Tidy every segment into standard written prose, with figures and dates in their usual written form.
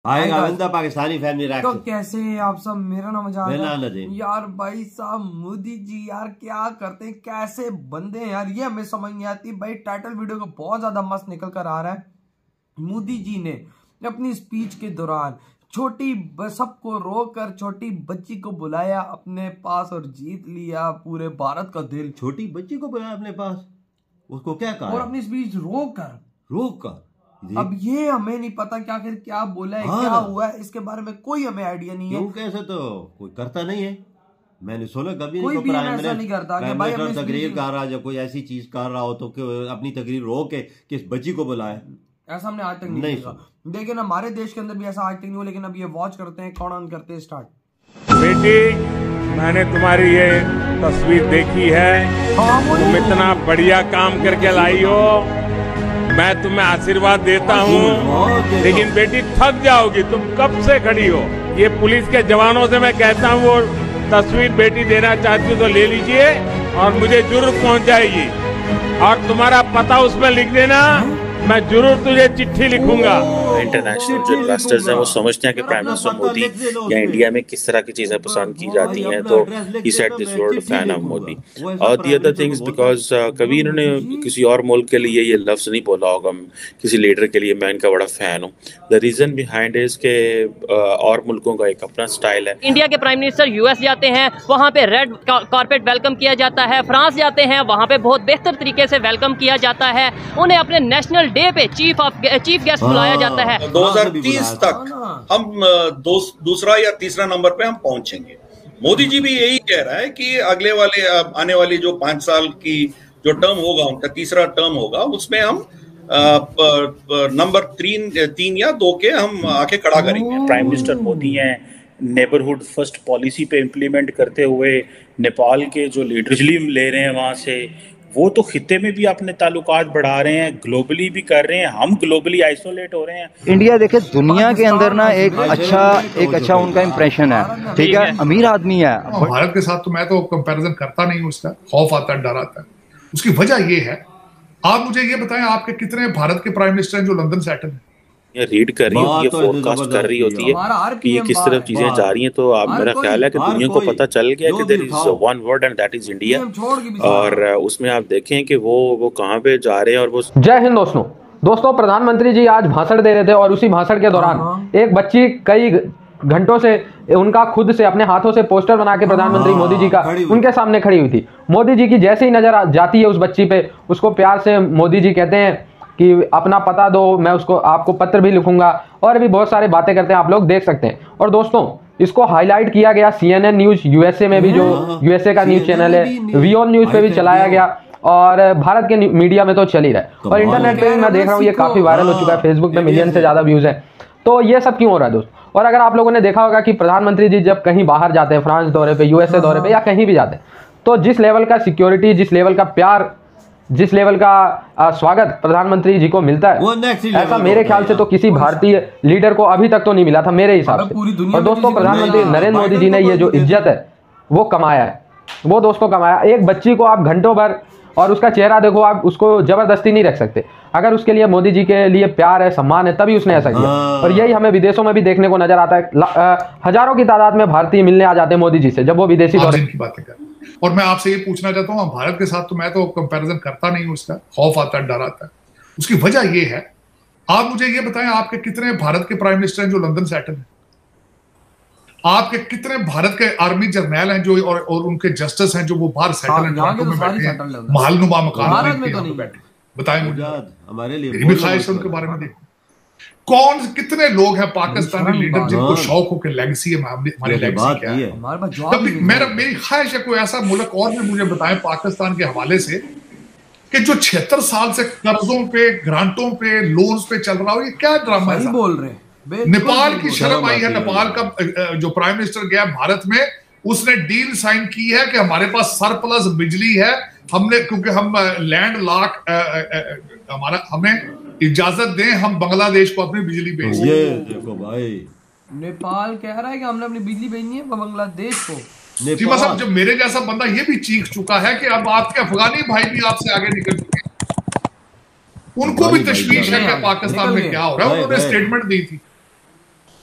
आएगा बंदा पाकिस्तानी फैमिली रख। तो कैसे हैं आप सब? मेरा नाम नजीम। यार भाई साहब मोदी जी यार क्या करते हैं, कैसे बंदे हैं यार, ये हमें समझ नहीं आती। भाई टाइटल वीडियो को बहुत ज्यादा मस्त निकल कर आ रहा है। मोदी जी ने अपनी स्पीच के दौरान सबको रोककर छोटी बच्ची को बुलाया अपने पास और जीत लिया पूरे भारत का दिल। छोटी बच्ची को बुलाया अपने पास, उसको क्या कहा? और अपनी स्पीच रोक कर अब ये हमें नहीं पता कि आखिर क्या बोला है, क्या हुआ है, इसके बारे में कोई हमें आइडिया नहीं है। कैसे तो कोई करता नहीं है, मैंने सुना कभी कोई भी ऐसा नहीं करता कि भाई अपनी तकरीर कर रहा, जब कोई ऐसी चीज कर रहा हो तो अपनी तकरीर रोक के किस बच्ची को बुलाए, ऐसा हमने आज तक नहीं देखा। लेकिन हमारे देश के अंदर भी ऐसा आज तक नहीं हुआ। लेकिन अब ये वॉच करते हैं, कौन ऑन करते हैं स्टार्ट। बेटी मैंने तुम्हारी ये तस्वीर देखी है, तुम इतना बढ़िया काम करके लाई हो, मैं तुम्हें आशीर्वाद देता हूँ। लेकिन बेटी थक जाओगी, तुम कब से खड़ी हो। ये पुलिस के जवानों से मैं कहता हूँ वो तस्वीर बेटी देना चाहती हो तो ले लीजिए और मुझे जरूर पहुँचाएगी, और तुम्हारा पता उसमें लिख देना, मैं जरूर तुझे चिट्ठी लिखूंगा। इंटरनेशनल जो इन्वेस्टर्स हैं वो समझते हैं कि प्राइम मिनिस्टर मोदी या इंडिया में किस तरह की चीजें पसंद की जाती हैं, तो he said this word fan of Modi. और दी अदर थिंग्स बिकॉज कभी इन्होंने किसी और मुल्क के लिए ये लफ्ज नहीं बोला होगा, किसी लीडर के लिए मैं इनका बड़ा फैन हूँ। द रीजन बिहाइंड इज के और मुल्कों का एक अपना स्टाइल है। इंडिया के प्राइम मिनिस्टर यूएस जाते हैं, वहाँ पे रेड कारपेट वेलकम किया जाता है। फ्रांस जाते हैं, वहाँ पे बहुत बेहतर तरीके से वेलकम किया जाता है। उन्हें अपने नेशनल डे पे चीफ गेस्ट बुलाया जाता है। 2030 तक हम दूसरा या तीसरा नंबर पे हम पहुंचेंगे। मोदी जी भी यही कह रहा है कि आने वाली जो 5 साल की जो टर्म होगा, उनका तीसरा टर्म होगा, उसमें हम नंबर 3 या 2 के हम आके खड़ा करेंगे। प्राइम मिनिस्टर मोदी हैं नेबरहुड फर्स्ट पॉलिसी पे इम्प्लीमेंट करते हुए नेपाल के जो लीडरशिप ले रहे हैं वहाँ से, वो तो खित्ते में भी अपने ताल्लुकात बढ़ा रहे हैं, ग्लोबली भी कर रहे हैं। हम ग्लोबली आइसोलेट हो रहे हैं। इंडिया देखे दुनिया के अंदर ना एक अच्छा उनका इम्प्रेशन है, ठीक है, अमीर आदमी है। भारत के साथ तो मैं तो कंपैरिजन करता नहीं, उसका खौफ आता है, डर आता है। उसकी वजह ये है, आप मुझे ये बताएं आपके कितने भारत के प्राइम मिनिस्टर हैं जो लंदन सेटल हैं? ये रीड कर रही होती है, फोरकास्ट कर रही होती है कि ये किस तरफ चीजें जा रही हैं। तो आप मेरा ख्याल है कि दुनिया को पता चल गया कि there is one word and that is India, और उसमें आप देखें कि वो कहाँ पे जा रहे हैं। और वो जय हिंद दोस्तों प्रधानमंत्री जी आज भाषण दे रहे थे और उसी भाषण के दौरान एक बच्ची कई घंटों से उनका खुद से अपने हाथों से पोस्टर बना के प्रधानमंत्री मोदी जी का उनके सामने खड़ी हुई थी। मोदी जी की जैसे ही नजर जाती है उस बच्ची पे, उसको प्यार से मोदी जी कहते हैं कि अपना पता दो, मैं उसको आपको पत्र भी लिखूंगा, और भी बहुत सारे बातें करते हैं, आप लोग देख सकते हैं। और दोस्तों इसको हाईलाइट किया गया CNN न्यूज यूएसए में भी, जो यूएसए का न्यूज चैनल है, वियोन न्यूज पे भी चलाया गया, और भारत के मीडिया में तो चल ही रहा है, और इंटरनेट पे भी मैं देख रहा हूँ ये काफी वायरल हो चुका है। फेसबुक पे मिलियन से ज्यादा व्यूज है। तो ये सब क्यों हो रहा है दोस्त? और अगर आप लोगों ने देखा होगा कि प्रधानमंत्री जी जब कहीं बाहर जाते हैं, फ्रांस दौरे पे, यूएसए दौरे पे, या कहीं भी जाते हैं, तो जिस लेवल का सिक्योरिटी, जिस लेवल का प्यार, जिस लेवल का स्वागत प्रधानमंत्री जी को मिलता है, ऐसा मेरे ख्याल से तो किसी भारतीय लीडर को अभी तक तो नहीं मिला था मेरे हिसाब से। और दोस्तों प्रधानमंत्री नरेंद्र मोदी जी ने ये जो इज्जत है वो कमाया है, वो दोस्तों कमाया। एक बच्ची को आप घंटों भर, और उसका चेहरा देखो, आप उसको जबरदस्ती नहीं रख सकते। अगर उसके लिए मोदी जी के लिए प्यार है, सम्मान है, तभी उसने ऐसा किया। और यही हमें विदेशों में भी देखने को नजर आता है। हजारों की तादाद में भारतीय मिलने आ जाते हैं मोदी जी से जब वो विदेशी दौरे की बातें कर। और मैं आपसे ये पूछना चाहता हूँ, भारत के साथ तो मैं तो कंपैरिजन करता नहीं हूँ, उसका खौफ आता है, डर आता है। उसकी वजह ये है, आप मुझे ये बताएं आपके कितने भारत के प्राइम मिनिस्टर हैं जो लंदन सेटल हैं? आपके कितने भारत के आर्मी जर्नैल हैं जो और उनके जस्टिस हैं जो वो बाहर सेटल हैं, महलनुमा मकान में बैठे? बताएं मुझे, हमारे लिए ख्वाहिश है उनके बारे में। देखो कितने लोग हैं पाकिस्तानी लीडर जिनको शौक हो के लेगेसी है, हमारी लेगेसी क्या है? मेरी ख्वाहिश है कोई ऐसा मुल्क और भी मुझे बताएं पाकिस्तान के हवाले से कि जो 76 साल से कर्जों पे, ग्रांटों पे, लोन्स पे चल रहा हो। ये क्या ड्रामा है? बोल रहे हैं नेपाल की शर्म आई है। नेपाल का जो प्राइम मिनिस्टर गया भारत में, उसने डील साइन की है कि हमारे पास सरप्लस बिजली है, हमने, क्योंकि हम लैंड लॉक, हमें इजाजत दें, हम बांग्लादेश को अपनी बिजली भेजें। ये देखो भाई, नेपाल कह रहा है कि हमने अपनी बिजली भेजनी है बांग्लादेश को। चीमा साहब, जब मेरे जैसा बंदा ये भी चीख चुका है कि अब आपके अफगानी भाई भी आपसे आगे निकल चुके हैं, उनको भी तशवीश है कि पाकिस्तान में क्या हो रहा है। उन्होंने स्टेटमेंट दी थी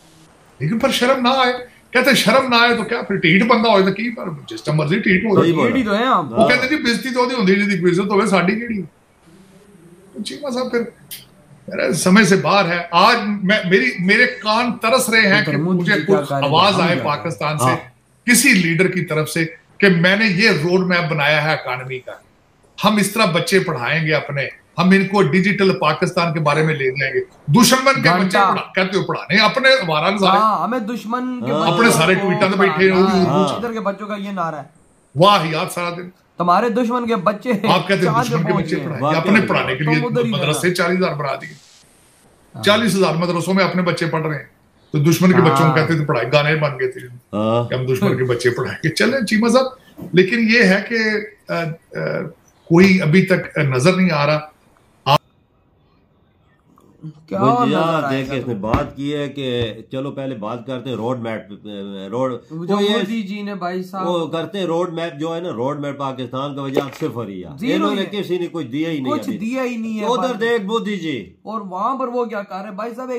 लेकिन पर शर्म ना आए, कहते शर्म ना आए तो क्या फिर ढीठ बंदा होए तो की पर जिस टाइम मर्जी ढीठ हो जाए। वो कहते जी बेइज्जती तो होती है, जिहदी बेइज्जत होवे साडी केड़ी। चीमा साहब फिर मेरे समय से बाहर है। आज मेरे कान तरस रहे हैं कि मुझे कुछ आवाज आए पाकिस्तान से, किसी लीडर की तरफ से, कि मैंने ये रोड मैप बनाया है इकॉनमी का, हम इस तरह बच्चे पढ़ाएंगे अपने, हम इनको डिजिटल पाकिस्तान के बारे में ले जाएंगे। दुश्मन के बच्चे कहते हो पढ़ाने अपने हमारा सारे, हमें दुश्मन के अपने सारे ट्वीटर पे बैठे इधर के बच्चों का ये नारा है, वाह याद सारा दिन तुम्हारे दुश्मन के बच्चे। आप कहते हैं दुश्मन के बच्चे पढ़ाएंगे, अपने पढ़ाने के लिए मदरसे 40,000 बढ़ा दिए, 40,000 मदरसों में अपने बच्चे पढ़ रहे हैं। तो दुश्मन के बच्चों को कहते थे पढ़ाई, गाने बन गए थे कि हम दुश्मन के बच्चे पढ़ाएंगे। चले चीमा साहब, लेकिन ये है कि कोई अभी तक नजर नहीं आ रहा। क्या देख इसने बात की है कि चलो पहले बात करते हैं road map, road Modi ji ने भाई साहब वो करते हैं रोड मैप जो है ना, रोड मैप पाकिस्तान का वजह सिफर ही है, इन्होंने किसी ने कुछ दिया ही नहीं, कुछ दिया ही नहीं है। उधर देख मोदी जी, और वहां पर वो क्या कर रहे हैं भाई साहब,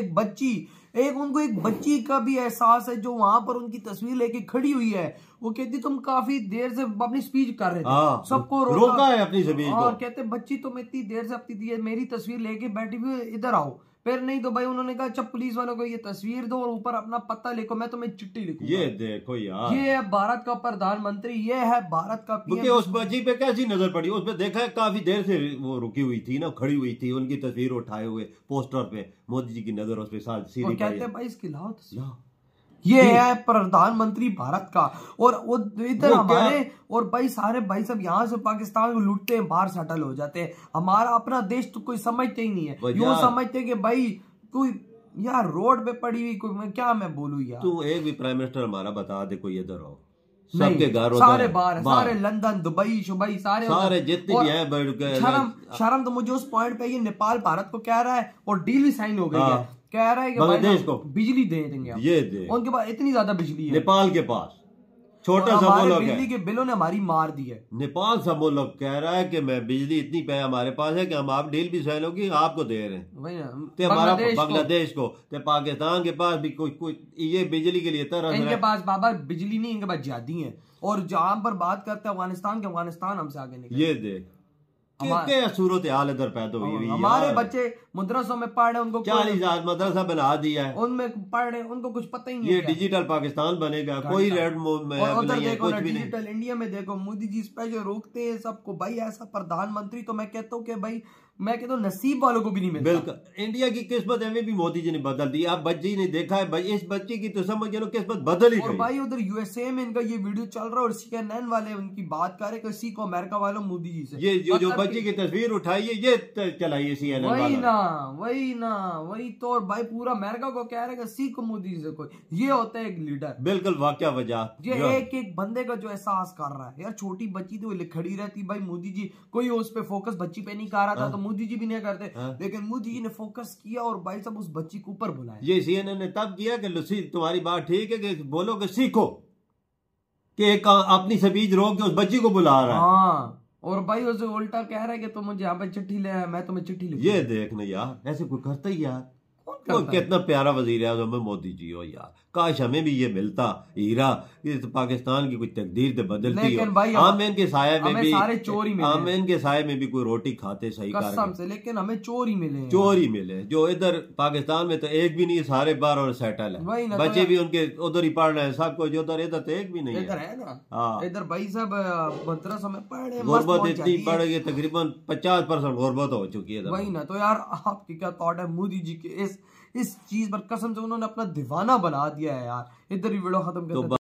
उनको एक बच्ची का भी एहसास है जो वहां पर उनकी तस्वीर लेके खड़ी हुई है। वो कहती तुम काफी देर से अपनी स्पीच कर रहे थे, सबको रोका है अपनी स्पीच और कहते बच्ची तुम इतनी देर से अपनी मेरी तस्वीर लेके बैठी हुई, इधर आओ। फिर नहीं तो भाई उन्होंने कहा अच्छा पुलिस वालों को ये तस्वीर दो और ऊपर अपना पता लिखो, मैं तुम्हें चिट्ठी लिखूंगा। ये देखो यार, ये है भारत का प्रधानमंत्री, ये है भारत का पीएम। उस बच्ची पे कैसी नजर पड़ी, उसमें देखा है काफी देर से वो रुकी हुई थी ना, खड़ी हुई थी, उनकी तस्वीर उठाए हुए पोस्टर पे मोदी जी की नजर उस पे सीधी कहते हैं भाई इसकी लाओ तस्वीर, ये है प्रधानमंत्री भारत का। और वो इधर हमारे और भाई सारे भाई सब यहाँ से पाकिस्तान को लूटते हैं, बाहर सेटल हो जाते हैं। हमारा अपना देश तो कोई समझते ही नहीं है, यूं समझते कि भाई कोई यार रोड पे पड़ी हुई कोई, क्या मैं बोलूं यार। तू एक भी प्राइम मिनिस्टर हमारा बता दे कोई इधर हो, सबके घर सारे बाहर, सारे लंदन दुबई शुबई सारे जितने भी हैं। शर्म तो मुझे उस पॉइंट पे ये नेपाल भारत को कह रहा है और डील भी साइन हो गई है, कह रहा है कि बांग्लादेश को बिजली दे देंगे, ये दे उनके पास इतनी ज्यादा बिजली है, नेपाल के पास छोटा सा मुल्क है, बिजली के बिलों ने हमारी मार दी है। नेपाल सा मुल्क कह रहा है कि मैं बिजली इतनी पे हमारे पास है कि हम आप डील भी साइन होगी आपको दे रहे हैं, तो हमारा बांग्लादेश को, तो पाकिस्तान के पास भी कोई ये बिजली के लिए तरह इनके पास बाबा बिजली नहीं, इनके पास जादी है। और जहां पर बात करते हैं अफगानिस्तान के, अफगानिस्तान हमसे आगे निकल, ये देख क्या सूरत हाल इधर पैदा हुई हुई। हमारे बच्चे मदरसों में पढ़ रहे, उनको 40,000 मदरसा बना दिया है, उनमें पढ़ रहे, उनको कुछ पता ही नहीं। ये डिजिटल पाकिस्तान बनेगा, कोई रेड में उधर देखो ना डिजिटल इंडिया में देखो, मोदी जी स्पेशल रोकते हैं सबको। भाई ऐसा प्रधानमंत्री तो मैं कहता हूँ कि भाई मैं कहता हूँ नसीब वालों को भी नहीं मिलता। बिल्कुल इंडिया की किस्मत है भी मोदी जी ने बदल दी। आप बच्ची ने देखा है भाई, इस बच्चे की तो समझ लो किस्मत बदल ही गई। और भाई उधर यूएसए में इनका ये वीडियो चल रहा है और CNN वाले उनकी बात कर रहे किसी को अमेरिका वालों मोदी जी से, ये जो बच्ची की तस्वीर उठाई है ये चलाई CNN वही ना वही तो। और भाई पूरा अमेरिका को कह रहे हैं सीखो मोदी जी से, कोई ये होता है एक लीडर। बिल्कुल वाकया वजह ये एक बंदे का जो एहसास कर रहा है यार, छोटी बच्ची तो खड़ी रहती भाई, मोदी जी कोई उस पे फोकस बच्ची पे नहीं कर रहा था तो मोदी जी भी नहीं करते, लेकिन मोदी जी ने फोकस किया और भाई साहब उस बच्ची को ऊपर बुलाया। ये CNN ने तब किया कि लुसी तुम्हारी बात ठीक है कि बोलो कि सीखो कि एक अपनी स्पीच रोक के उस बच्ची को बुला रहा है। हाँ, और भाई उसे उल्टा कह रहा है कि तुम मुझे यहाँ पे चिट्ठी ले, मैं तुम्हें चिट्ठी लिखूं। ये देखना यार, ऐसे कोई करता ही यार, तो कितना प्यारा वजीर आज़म मोदी जी हो यार। काश हमें भी ये मिलता हीरा, ये तो पाकिस्तान की कुछ तकदीर तो बदलती हो। आमेन के साये में भी सारे चोर ही मिले, आमेन के साये में भी कोई रोटी खाते सही कसम से, लेकिन हमें चोर ही मिले। जो इधर पाकिस्तान में तो एक भी नहीं, सारे बार और सेटल है, बच्चे भी उनके उधर ही पढ़ रहे हैं सब कुछ, उधर इधर तो एक भी नहीं है ना। इधर भाई सब मदरसा में पढ़ रहे, गुर्बत इतनी बढ़ गई, तकरीबन 50% गुर्बत हो चुकी है। वही ना, तो यार आपकी क्या थॉट है मोदी जी के इस चीज पर? कसम से उन्होंने अपना दीवाना बना दिया है यार। इधर ही वीडियो खत्म करते हैं।